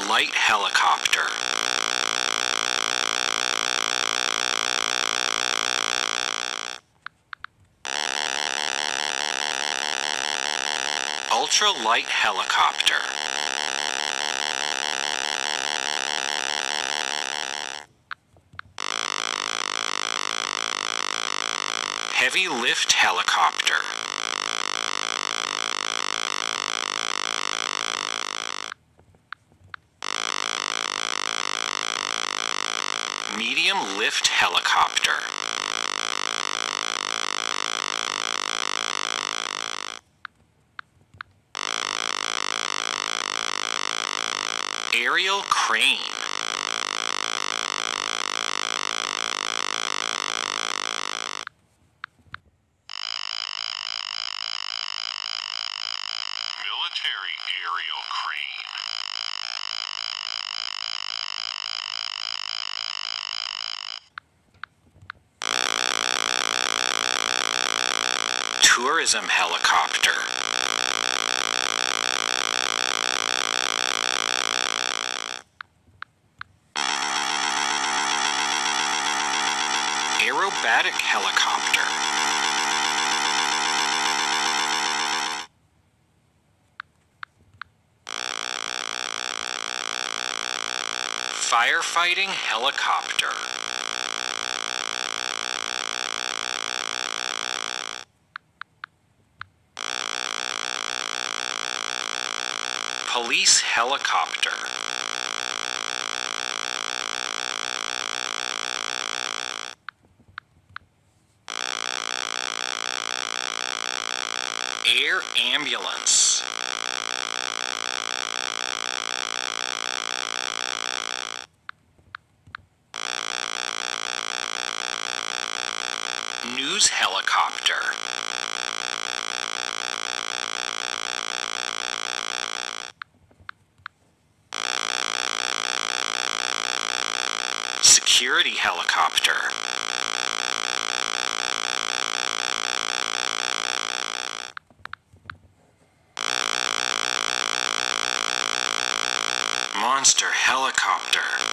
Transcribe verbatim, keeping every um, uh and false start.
light helicopter. Ultra-light helicopter. Heavy lift helicopter. Medium lift helicopter. Aerial crane. Military aerial crane. Tourism helicopter. Aerobatic helicopter. Firefighting helicopter. Police helicopter. Air ambulance. News helicopter. Security helicopter. Monster helicopter.